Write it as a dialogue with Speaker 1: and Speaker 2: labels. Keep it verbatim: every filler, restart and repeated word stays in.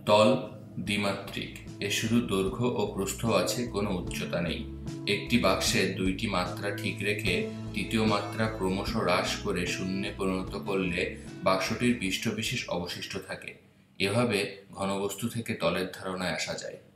Speaker 1: তল দ্বিমাত্রিক, এর শুধু দৈর্ঘ্য ও প্রস্থ আছে, কোনো উচ্চতা নেই। একটি বাক্সের দুইটি মাত্রা ঠিক রেখে তৃতীয় মাত্রা ক্রমশ হ্রাস করে শূন্যে পরিণত করলে বাক্সটির পৃষ্ঠবিশেষ অবশিষ্ট থাকে। এভাবে ঘনবস্তু থেকে তলের ধারণায় আসা যায়।